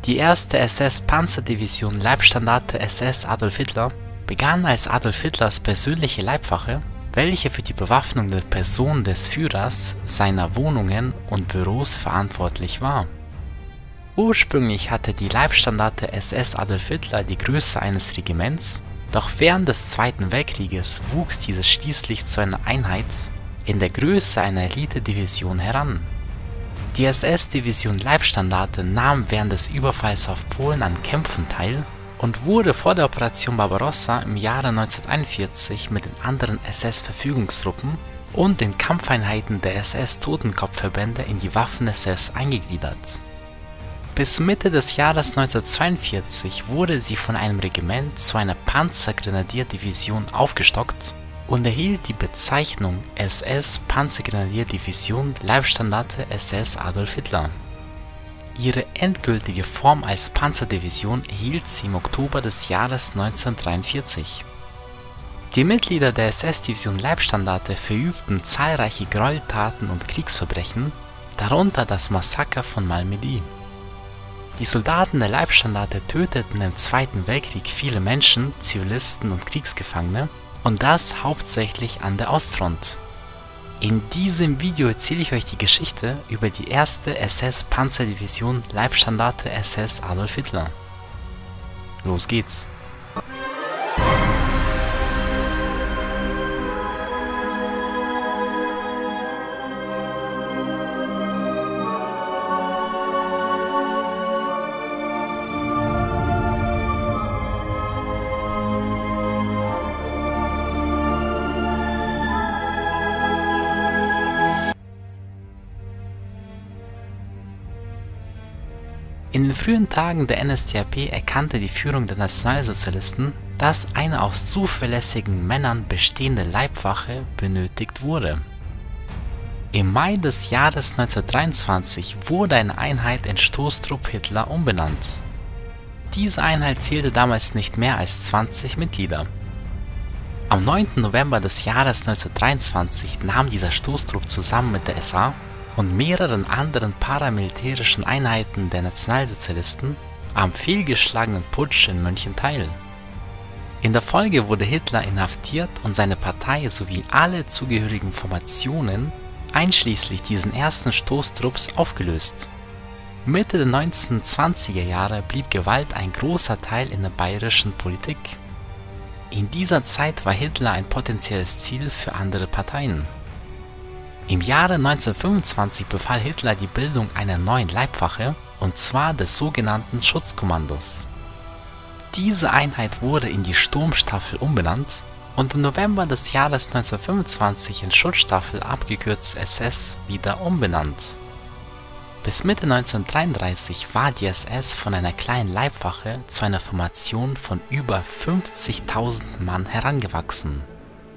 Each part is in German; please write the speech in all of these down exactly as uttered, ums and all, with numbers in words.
Die erste S S-Panzerdivision Leibstandarte S S Adolf Hitler begann als Adolf Hitlers persönliche Leibwache, welche für die Bewaffnung der Person des Führers, seiner Wohnungen und Büros verantwortlich war. Ursprünglich hatte die Leibstandarte S S Adolf Hitler die Größe eines Regiments, doch während des Zweiten Weltkrieges wuchs diese schließlich zu einer Einheit in der Größe einer Elite-Division heran. Die S S-Division Leibstandarte nahm während des Überfalls auf Polen an Kämpfen teil und wurde vor der Operation Barbarossa im Jahre neunzehnhunderteinundvierzig mit den anderen S S-Verfügungstruppen und den Kampfeinheiten der S S-Totenkopfverbände in die Waffen-S S eingegliedert. Bis Mitte des Jahres neunzehnhundertzweiundvierzig wurde sie von einem Regiment zu einer Panzergrenadierdivision aufgestockt und erhielt die Bezeichnung S S-Panzergrenadierdivision Leibstandarte S S Adolf Hitler. Ihre endgültige Form als Panzerdivision erhielt sie im Oktober des Jahres neunzehnhundertdreiundvierzig. Die Mitglieder der S S-Division Leibstandarte verübten zahlreiche Gräueltaten und Kriegsverbrechen, darunter das Massaker von Malmedy. Die Soldaten der Leibstandarte töteten im Zweiten Weltkrieg viele Menschen, Zivilisten und Kriegsgefangene, und das hauptsächlich an der Ostfront. In diesem Video erzähle ich euch die Geschichte über die erste S S-Panzerdivision Leibstandarte S S Adolf Hitler. Los geht's! In den frühen Tagen der N S D A P erkannte die Führung der Nationalsozialisten, dass eine aus zuverlässigen Männern bestehende Leibwache benötigt wurde. Im Mai des Jahres neunzehnhundertdreiundzwanzig wurde eine Einheit in Stoßtrupp Hitler umbenannt. Diese Einheit zählte damals nicht mehr als zwanzig Mitglieder. Am neunten November des Jahres neunzehnhundertdreiundzwanzig nahm dieser Stoßtrupp zusammen mit der S A und mehreren anderen paramilitärischen Einheiten der Nationalsozialisten am fehlgeschlagenen Putsch in München teil. In der Folge wurde Hitler inhaftiert und seine Partei sowie alle zugehörigen Formationen, einschließlich diesen ersten Stoßtrupps, aufgelöst. Mitte der neunzehnhundertzwanziger Jahre blieb Gewalt ein großer Teil in der bayerischen Politik. In dieser Zeit war Hitler ein potenzielles Ziel für andere Parteien. Im Jahre neunzehnhundertfünfundzwanzig befahl Hitler die Bildung einer neuen Leibwache, und zwar des sogenannten Schutzkommandos. Diese Einheit wurde in die Sturmstaffel umbenannt und im November des Jahres neunzehnhundertfünfundzwanzig in Schutzstaffel, abgekürzt S S, wieder umbenannt. Bis Mitte neunzehnhundertdreiunddreißig war die S S von einer kleinen Leibwache zu einer Formation von über fünfzigtausend Mann herangewachsen.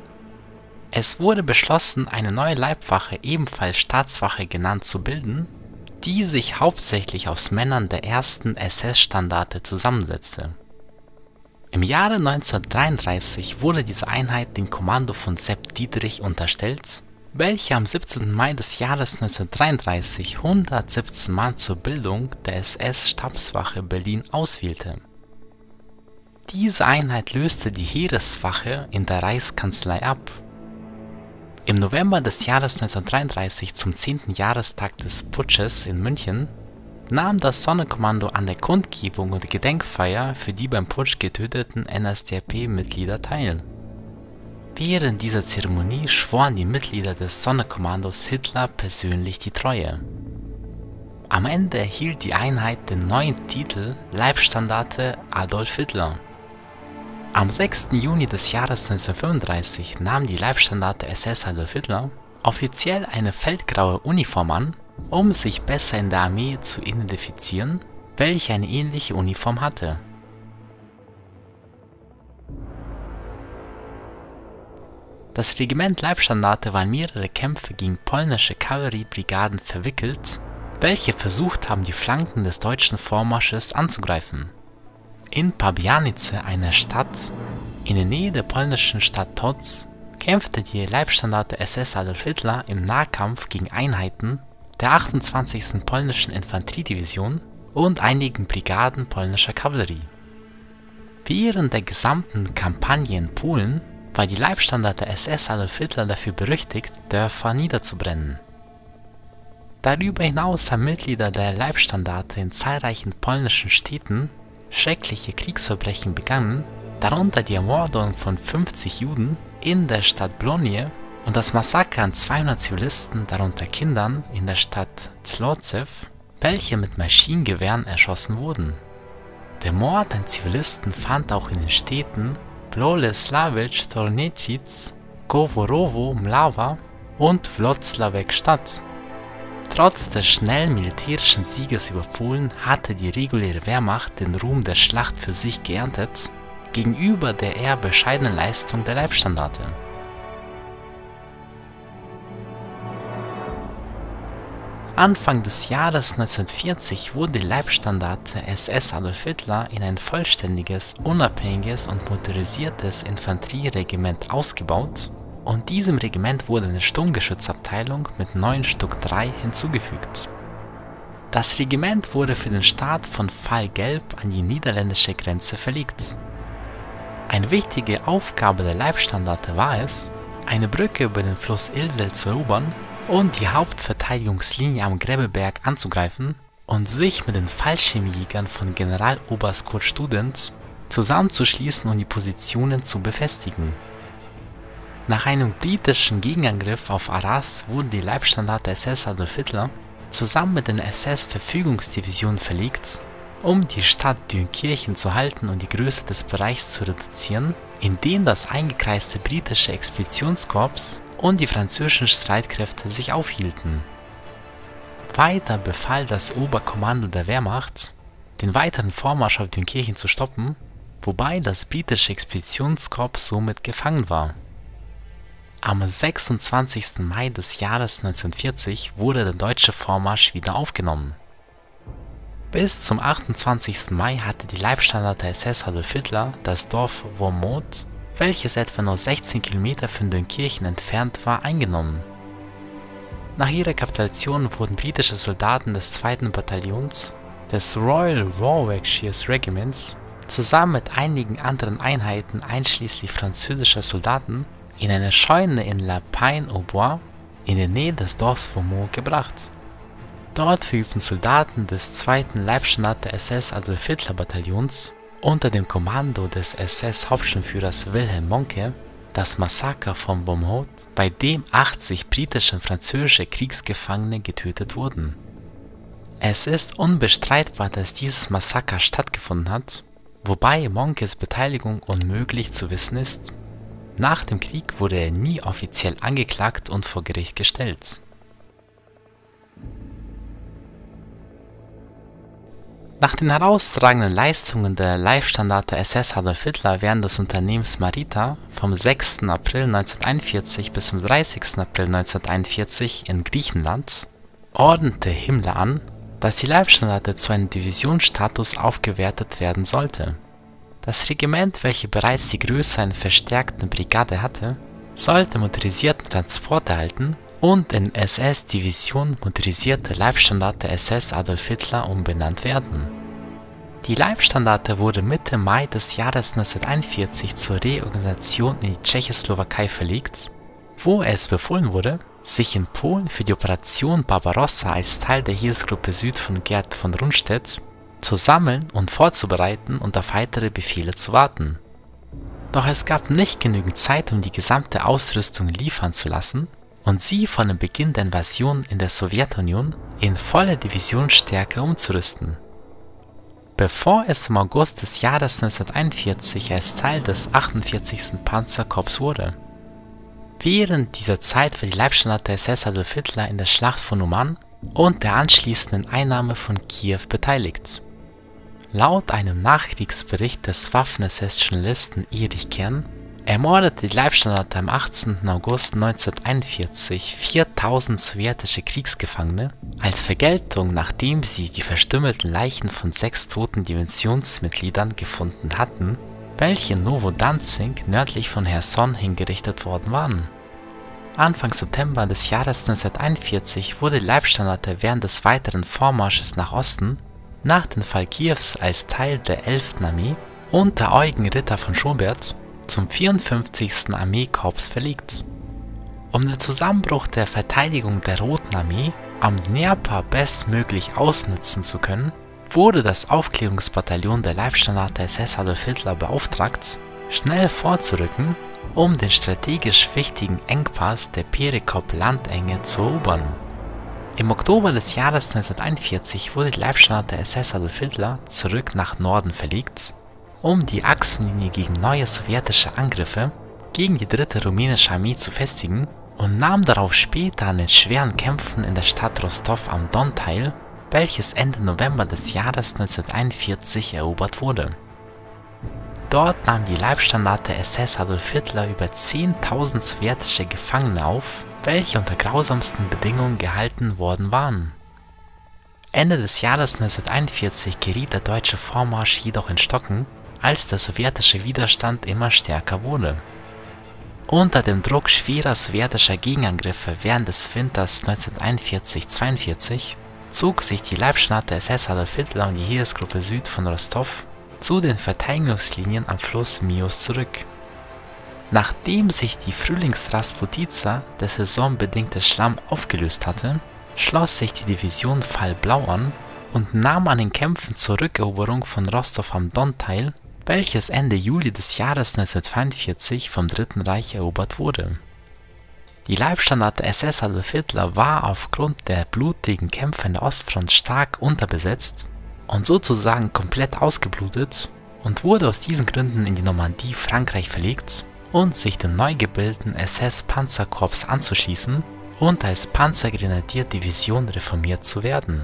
Es wurde beschlossen, eine neue Leibwache, ebenfalls Staatswache genannt, zu bilden, die sich hauptsächlich aus Männern der ersten S S-Standarte zusammensetzte. Im Jahre neunzehnhundertdreiunddreißig wurde diese Einheit dem Kommando von Sepp Dietrich unterstellt, welcher am siebzehnten Mai des Jahres neunzehnhundertdreiunddreißig hundertsiebzehn Mann zur Bildung der S S-Stabswache Berlin auswählte. Diese Einheit löste die Heereswache in der Reichskanzlei ab. Im November des Jahres neunzehnhundertdreiunddreißig, zum zehnten Jahrestag des Putsches in München, nahm das Sonderkommando an der Kundgebung und Gedenkfeier für die beim Putsch getöteten N S D A P-Mitglieder teil. Während dieser Zeremonie schworen die Mitglieder des Sonderkommandos Hitler persönlich die Treue. Am Ende erhielt die Einheit den neuen Titel Leibstandarte Adolf Hitler. Am sechsten Juni des Jahres neunzehnhundertfünfunddreißig nahm die Leibstandarte S S Adolf Hitler offiziell eine feldgraue Uniform an, um sich besser in der Armee zu identifizieren, welche eine ähnliche Uniform hatte. Das Regiment Leibstandarte war in mehrere Kämpfe gegen polnische Kavalleriebrigaden verwickelt, welche versucht haben, die Flanken des deutschen Vormarsches anzugreifen. In Pabianice, einer Stadt in der Nähe der polnischen Stadt Todz, kämpfte die Leibstandarte S S Adolf Hitler im Nahkampf gegen Einheiten der achtundzwanzigsten Polnischen Infanteriedivision und einigen Brigaden polnischer Kavallerie. Während der gesamten Kampagne in Polen war die Leibstandarte der S S Adolf Hitler dafür berüchtigt, Dörfer niederzubrennen. Darüber hinaus haben Mitglieder der Leibstandarte in zahlreichen polnischen Städten schreckliche Kriegsverbrechen begangen, darunter die Ermordung von fünfzig Juden in der Stadt Błonie und das Massaker an zweihundert Zivilisten, darunter Kindern, in der Stadt Złoczew, welche mit Maschinengewehren erschossen wurden. Der Mord an Zivilisten fand auch in den Städten Bolesławiec, Torniec, Goworowo, Mlawa und Włocławek statt. Trotz des schnellen militärischen Sieges über Polen hatte die reguläre Wehrmacht den Ruhm der Schlacht für sich geerntet, gegenüber der eher bescheidenen Leistung der Leibstandarte. Anfang des Jahres neunzehnhundertvierzig wurde die Leibstandarte S S Adolf Hitler in ein vollständiges, unabhängiges und motorisiertes Infanterieregiment ausgebaut und diesem Regiment wurde eine Sturmgeschützabteilung mit neun Stück drei hinzugefügt. Das Regiment wurde für den Start von Fallgelb an die niederländische Grenze verlegt. Eine wichtige Aufgabe der Leibstandarte war es, eine Brücke über den Fluss Ilsel zu erobern und die Hauptverteidigungslinie am Gräbeberg anzugreifen und sich mit den Fallschirmjägern von Generaloberst Kurt Student zusammenzuschließen und die Positionen zu befestigen. Nach einem britischen Gegenangriff auf Arras wurde die Leibstandarte S S Adolf Hitler zusammen mit den S S-Verfügungsdivisionen verlegt, um die Stadt Dünkirchen zu halten und die Größe des Bereichs zu reduzieren, in dem das eingekreiste britische Expeditionskorps und die französischen Streitkräfte sich aufhielten. Weiter befahl das Oberkommando der Wehrmacht, den weiteren Vormarsch auf Dünkirchen zu stoppen, wobei das britische Expeditionskorps somit gefangen war. Am sechsundzwanzigsten Mai des Jahres neunzehnhundertvierzig wurde der deutsche Vormarsch wieder aufgenommen. Bis zum achtundzwanzigsten Mai hatte die Leibstandarte S S Adolf Hitler das Dorf Wormhout, welches etwa nur sechzehn Kilometer von Dünkirchen entfernt war, eingenommen. Nach ihrer Kapitulation wurden britische Soldaten des zweiten Bataillons des Royal Warwickshire Regiments zusammen mit einigen anderen Einheiten einschließlich französischer Soldaten in eine Scheune in La Pine-au-Bois in der Nähe des Dorfs Wormhout gebracht. Dort verübten Soldaten des zweiten Leibstandarte S S Adolf Hitler Bataillons unter dem Kommando des S S-Hauptsturmführers Wilhelm Mohnke das Massaker von Wormhout, bei dem achtzig britische und französische Kriegsgefangene getötet wurden. Es ist unbestreitbar, dass dieses Massaker stattgefunden hat, wobei Mohnkes Beteiligung unmöglich zu wissen ist. Nach dem Krieg wurde er nie offiziell angeklagt und vor Gericht gestellt. Nach den herausragenden Leistungen der Leibstandarte S S Adolf Hitler während des Unternehmens Marita vom sechsten April neunzehnhunderteinundvierzig bis zum dreißigsten April neunzehnhunderteinundvierzig in Griechenland ordnete Himmler an, dass die Leibstandarte zu einem Divisionsstatus aufgewertet werden sollte. Das Regiment, welches bereits die Größe einer verstärkten Brigade hatte, sollte motorisierten Transport erhalten und in S S-Division motorisierte Leibstandarte S S Adolf Hitler umbenannt werden. Die Leibstandarte wurde Mitte Mai des Jahres neunzehnhunderteinundvierzig zur Reorganisation in die Tschechoslowakei verlegt, wo es befohlen wurde, sich in Polen für die Operation Barbarossa als Teil der Heeresgruppe Süd von Gerd von Rundstedt zu sammeln und vorzubereiten und auf weitere Befehle zu warten. Doch es gab nicht genügend Zeit, um die gesamte Ausrüstung liefern zu lassen und sie von dem Beginn der Invasion in der Sowjetunion in volle Divisionsstärke umzurüsten. Bevor es im August des Jahres neunzehnhunderteinundvierzig als Teil des achtundvierzigsten Panzerkorps wurde. Während dieser Zeit war die Leibstandarte S S Adolf Hitler in der Schlacht von Uman und der anschließenden Einnahme von Kiew beteiligt. Laut einem Nachkriegsbericht des Waffen-S S-Journalisten Erich Kern ermordete die Leibstandarte am achtzehnten August neunzehnhunderteinundvierzig viertausend sowjetische Kriegsgefangene als Vergeltung, nachdem sie die verstümmelten Leichen von sechs toten Divisionsmitgliedern gefunden hatten, welche in Novodanzig nördlich von Cherson hingerichtet worden waren. Anfang September des Jahres neunzehnhunderteinundvierzig wurde die Leibstandarte während des weiteren Vormarsches nach Osten nach dem Fall Kiews als Teil der elften Armee unter Eugen Ritter von Schobert zum vierundfünfzigsten Armeekorps verlegt. Um den Zusammenbruch der Verteidigung der Roten Armee am Dnepr bestmöglich ausnutzen zu können, wurde das Aufklärungsbataillon der Leibstandarte S S Adolf Hitler beauftragt, schnell vorzurücken, um den strategisch wichtigen Engpass der Perekop-Landenge zu erobern. Im Oktober des Jahres neunzehnhunderteinundvierzig wurde die Leibstandarte S S Adolf Hitler zurück nach Norden verlegt, um die Achsenlinie gegen neue sowjetische Angriffe gegen die dritte rumänische Armee zu festigen, und nahm darauf später an den schweren Kämpfen in der Stadt Rostov am Don teil, welches Ende November des Jahres neunzehnhunderteinundvierzig erobert wurde. Dort nahm die Leibstandarte S S Adolf Hitler über zehntausend sowjetische Gefangene auf, welche unter grausamsten Bedingungen gehalten worden waren. Ende des Jahres neunzehnhunderteinundvierzig geriet der deutsche Vormarsch jedoch in Stocken, als der sowjetische Widerstand immer stärker wurde. Unter dem Druck schwerer sowjetischer Gegenangriffe während des Winters neunzehnhunderteinundvierzig zweiundvierzig zog sich die Leibstandarte S S Adolf Hitler und die Heeresgruppe Süd von Rostov zu den Verteidigungslinien am Fluss Mius zurück. Nachdem sich die Frühlingsrasputica, der saisonbedingte Schlamm, aufgelöst hatte, schloss sich die Division Fall Blau an und nahm an den Kämpfen zur Rückeroberung von Rostov am Don teil, welches Ende Juli des Jahres neunzehnhundertzweiundvierzig vom Dritten Reich erobert wurde. Die Leibstandarte S S Adolf Hitler war aufgrund der blutigen Kämpfe in der Ostfront stark unterbesetzt und sozusagen komplett ausgeblutet und wurde aus diesen Gründen in die Normandie, Frankreich, verlegt und sich dem neu gebildeten S S-Panzerkorps anzuschließen und als Panzergrenadierdivision reformiert zu werden.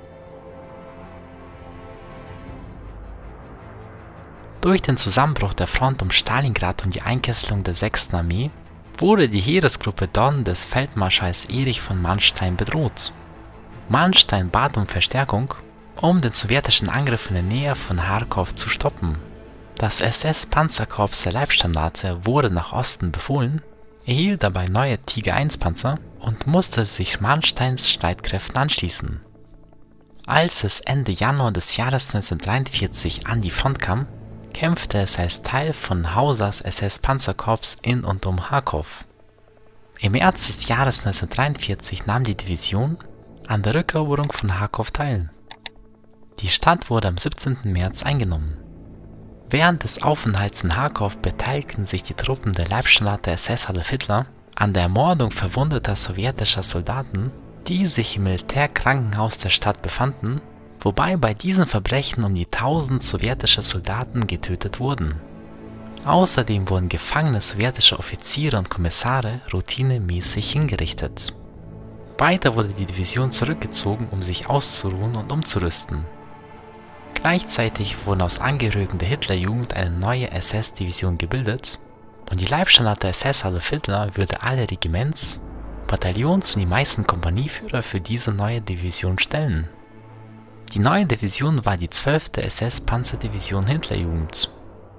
Durch den Zusammenbruch der Front um Stalingrad und die Einkesselung der sechsten Armee wurde die Heeresgruppe Don des Feldmarschalls Erich von Manstein bedroht. Manstein bat um Verstärkung, um den sowjetischen Angriff in der Nähe von Charkow zu stoppen. Das S S-Panzerkorps der Leibstandarte wurde nach Osten befohlen, erhielt dabei neue Tiger eins Panzer und musste sich Mansteins Streitkräften anschließen. Als es Ende Januar des Jahres neunzehnhundertdreiundvierzig an die Front kam, kämpfte es als Teil von Hausers S S-Panzerkorps in und um Charkow. Im März des Jahres neunzehnhundertdreiundvierzig nahm die Division an der Rückeroberung von Charkow teil. Die Stadt wurde am siebzehnten März eingenommen. Während des Aufenthalts in Charkow beteiligten sich die Truppen der Leibstandarte S S Adolf Hitler an der Ermordung verwundeter sowjetischer Soldaten, die sich im Militärkrankenhaus der Stadt befanden, wobei bei diesen Verbrechen um die tausend sowjetische Soldaten getötet wurden. Außerdem wurden gefangene sowjetische Offiziere und Kommissare routinemäßig hingerichtet. Weiter wurde die Division zurückgezogen, um sich auszuruhen und umzurüsten. Gleichzeitig wurden aus Angehörigen der Hitlerjugend eine neue S S-Division gebildet und die Leibstandarte S S Adolf Hitler würde alle Regiments, Bataillons und die meisten Kompanieführer für diese neue Division stellen. Die neue Division war die zwölfte S S-Panzerdivision Hitlerjugend.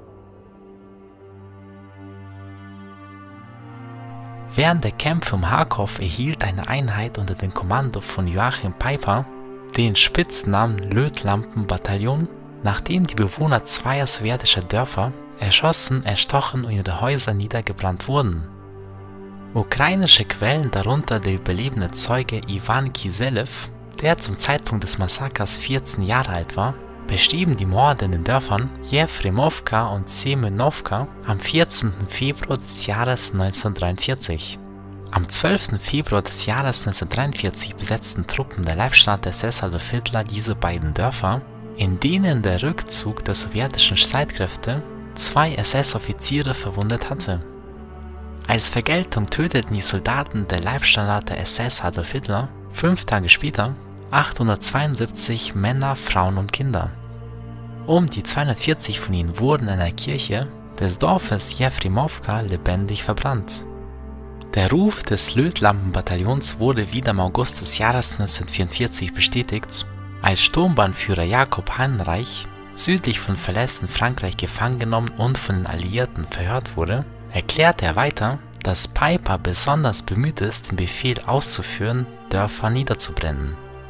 Während der Kämpfe um Charkow erhielt eine Einheit unter dem Kommando von Joachim Peiper den Spitznamen Lötlampenbataillon, nachdem die Bewohner zweier sowjetischer Dörfer erschossen, erstochen und ihre Häuser niedergebrannt wurden. Ukrainische Quellen, darunter der überlebende Zeuge Iwan Kiselew, der zum Zeitpunkt des Massakers vierzehn Jahre alt war, beschrieben die Morde in den Dörfern Jefremovka und Semenowka am vierzehnten Februar des Jahres neunzehnhundertdreiundvierzig. Am zwölften Februar des Jahres neunzehnhundertdreiundvierzig besetzten Truppen der Leibstandarte S S Adolf Hitler diese beiden Dörfer, in denen der Rückzug der sowjetischen Streitkräfte zwei S S-Offiziere verwundet hatte. Als Vergeltung töteten die Soldaten der Leibstandarte S S Adolf Hitler fünf Tage später achthundertzweiundsiebzig Männer, Frauen und Kinder. Um die zweihundertvierzig von ihnen wurden in einer Kirche des Dorfes Jefremovka lebendig verbrannt. Der Ruf des Lötlampenbataillons wurde wieder im August des Jahres neunzehnhundertvierundvierzig bestätigt, als Sturmbannführer Jakob Heinreich südlich von Falaise in Frankreich gefangen genommen und von den Alliierten verhört wurde, erklärte er weiter, dass Peiper besonders bemüht ist, den Befehl auszuführen, Dörfer niederzubrennen.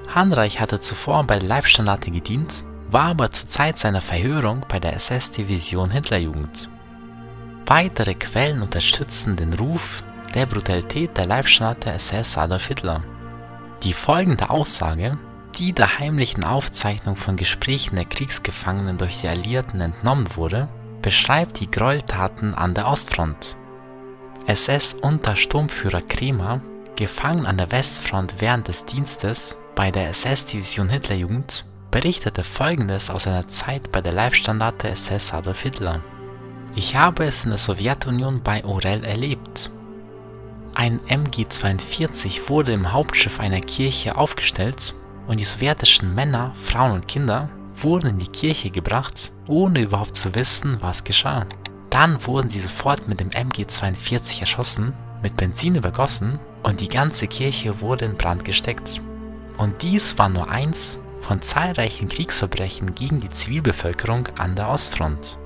Hanreich hatte zuvor bei der Leibstandarte gedient, war aber zur Zeit seiner Verhörung bei der S S-Division Hitlerjugend. Weitere Quellen unterstützen den Ruf der Brutalität der Leibstandarte S S Adolf Hitler. Die folgende Aussage, die der heimlichen Aufzeichnung von Gesprächen der Kriegsgefangenen durch die Alliierten entnommen wurde, beschreibt die Gräueltaten an der Ostfront. S S-Untersturmführer Kremer, gefangen an der Westfront während des Dienstes bei der S S-Division Hitlerjugend, berichtete Folgendes aus seiner Zeit bei der Leibstandarte S S Adolf Hitler. Ich habe es in der Sowjetunion bei Orel erlebt. Ein M G zweiundvierzig wurde im Hauptschiff einer Kirche aufgestellt und die sowjetischen Männer, Frauen und Kinder wurden in die Kirche gebracht, ohne überhaupt zu wissen, was geschah. Dann wurden sie sofort mit dem M G zweiundvierzig erschossen, mit Benzin übergossen und die ganze Kirche wurde in Brand gesteckt. Und dies war nur eins von zahlreichen Kriegsverbrechen gegen die Zivilbevölkerung an der Ostfront.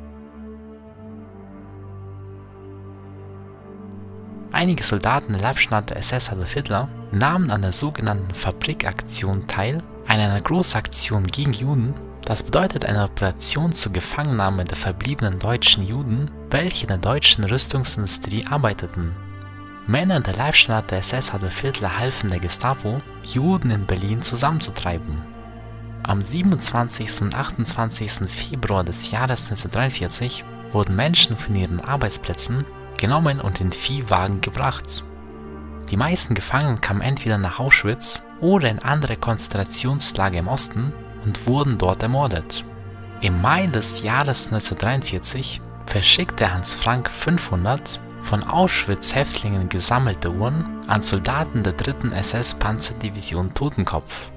Einige Soldaten der Leibstandarte S S Adolf Hitler nahmen an der sogenannten Fabrikaktion teil, einer Großaktion gegen Juden. Das bedeutet eine Operation zur Gefangennahme der verbliebenen deutschen Juden, welche in der deutschen Rüstungsindustrie arbeiteten. Männer der Leibstandarte S S Adolf Hitler halfen der Gestapo, Juden in Berlin zusammenzutreiben. Am siebenundzwanzigsten und achtundzwanzigsten Februar des Jahres neunzehnhundertdreiundvierzig wurden Menschen von ihren Arbeitsplätzen genommen und in Viehwagen gebracht. Die meisten Gefangenen kamen entweder nach Auschwitz oder in andere Konzentrationslager im Osten und wurden dort ermordet. Im Mai des Jahres neunzehnhundertdreiundvierzig verschickte Hans Frank fünfhundert von Auschwitz-Häftlingen gesammelte Uhren an Soldaten der dritten S S-Panzerdivision Totenkopf.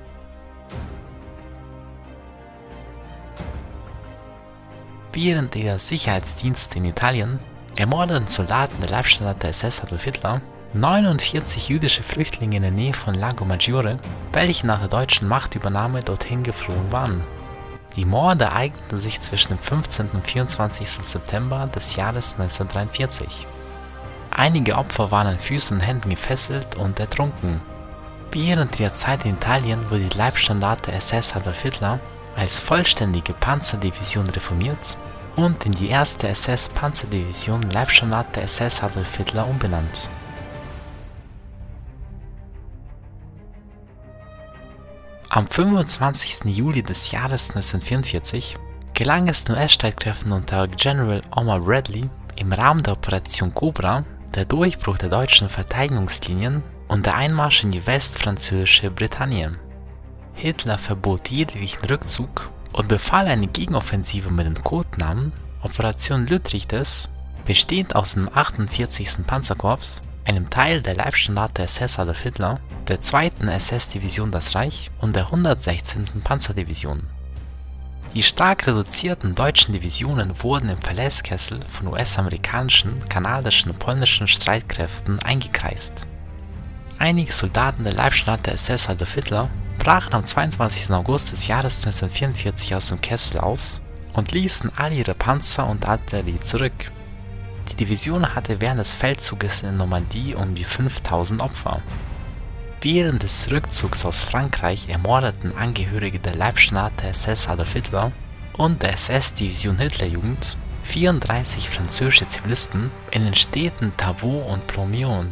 Während der Sicherheitsdienste in Italien ermordeten Soldaten der Leibstandarte S S Adolf Hitler neunundvierzig jüdische Flüchtlinge in der Nähe von Lago Maggiore, welche nach der deutschen Machtübernahme dorthin geflohen waren. Die Morde ereigneten sich zwischen dem fünfzehnten und vierundzwanzigsten September des Jahres neunzehnhundertdreiundvierzig. Einige Opfer waren an Füßen und Händen gefesselt und ertrunken. Während der Zeit in Italien wurde die Leibstandarte S S Adolf Hitler als vollständige Panzerdivision reformiert und in die erste S S-Panzerdivision Leibstandarte S S Adolf Hitler umbenannt. Am fünfundzwanzigsten Juli des Jahres neunzehnhundertvierundvierzig gelang es den U S-Streitkräften unter General Omar Bradley im Rahmen der Operation Cobra, der Durchbruch der deutschen Verteidigungslinien und der Einmarsch in die westfranzösische Bretagne. Hitler verbot jeglichen Rückzug und befahl eine Gegenoffensive mit dem Codenamen Operation Lüttrichtes, bestehend aus dem achtundvierzigsten Panzerkorps, einem Teil der Leibstandarte S S Adolf Hitler, der zweiten S S-Division Das Reich und der hundertsechzehnten Panzerdivision. Die stark reduzierten deutschen Divisionen wurden im Verlässkessel von U S-amerikanischen, kanadischen und polnischen Streitkräften eingekreist. Einige Soldaten der Leibstandarte S S Adolf Hitler brachen am zweiundzwanzigsten August des Jahres neunzehnhundertvierundvierzig aus dem Kessel aus und ließen all ihre Panzer und Artillerie zurück. Die Division hatte während des Feldzuges in Normandie um die fünftausend Opfer. Während des Rückzugs aus Frankreich ermordeten Angehörige der Leibstandarte S S Adolf Hitler und der S S-Division Hitlerjugend vierunddreißig französische Zivilisten in den Städten Tavaux und Plomion.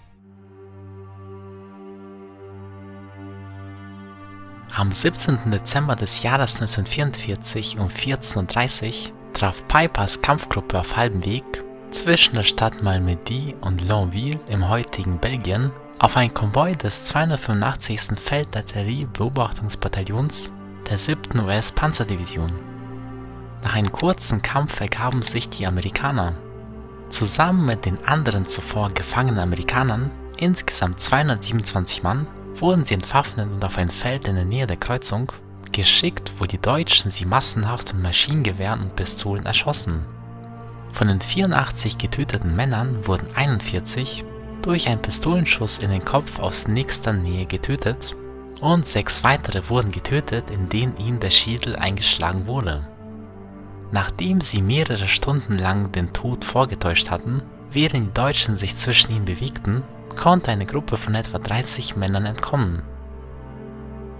Am siebzehnten Dezember des Jahres neunzehnhundertvierundvierzig um vierzehn Uhr dreißig traf Pipers Kampfgruppe auf halbem Weg zwischen der Stadt Malmedy und Longueville im heutigen Belgien auf ein Konvoi des zweihundertfünfundachtzigsten Feldartillerie-Beobachtungsbataillons der siebten U S-Panzerdivision. Nach einem kurzen Kampf ergaben sich die Amerikaner. Zusammen mit den anderen zuvor gefangenen Amerikanern, insgesamt zweihundertsiebenundzwanzig Mann, wurden sie entwaffnet und auf ein Feld in der Nähe der Kreuzung geschickt, wo die Deutschen sie massenhaft mit Maschinengewehren und Pistolen erschossen. Von den vierundachtzig getöteten Männern wurden einundvierzig durch einen Pistolenschuss in den Kopf aus nächster Nähe getötet und sechs weitere wurden getötet, indem ihnen der Schädel eingeschlagen wurde. Nachdem sie mehrere Stunden lang den Tod vorgetäuscht hatten, während die Deutschen sich zwischen ihnen bewegten, konnte eine Gruppe von etwa dreißig Männern entkommen.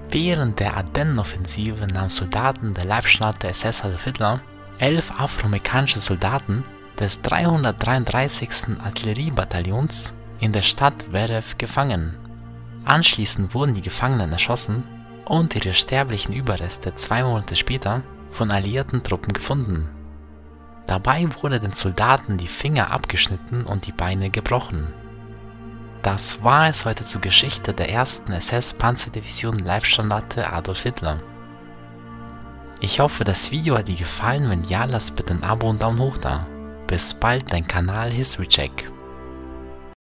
Während der Ardennenoffensive nahmen Soldaten der Leibstandarte der S S Adolf Hitler elf afroamerikanische Soldaten des dreihundertdreiunddreißigsten Artilleriebataillons in der Stadt Verev gefangen. Anschließend wurden die Gefangenen erschossen und ihre sterblichen Überreste zwei Monate später von alliierten Truppen gefunden. Dabei wurde den Soldaten die Finger abgeschnitten und die Beine gebrochen. Das war es heute zur Geschichte der ersten S S-Panzerdivision Leibstandarte Adolf Hitler. Ich hoffe, das Video hat dir gefallen. Wenn ja, lass bitte ein Abo und Daumen hoch da. Bis bald, dein Kanal History Check.